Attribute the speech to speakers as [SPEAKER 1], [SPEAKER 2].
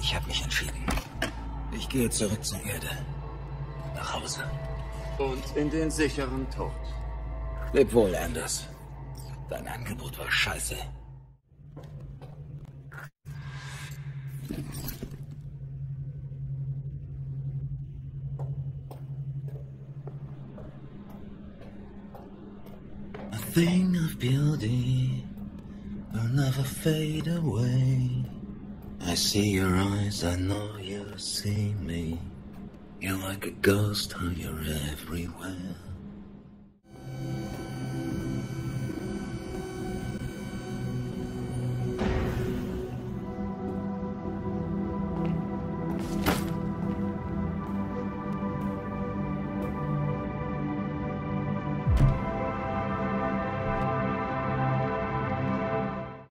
[SPEAKER 1] Ich habe mich entschieden. Ich gehe zurück zur Erde. Nach Hause.
[SPEAKER 2] Und in den sicheren Tod.
[SPEAKER 1] Leb wohl, Anders. Dein Angebot war scheiße. A thing of beauty will never fade away. I see your eyes, I know you see me. You're like a ghost, how you're everywhere.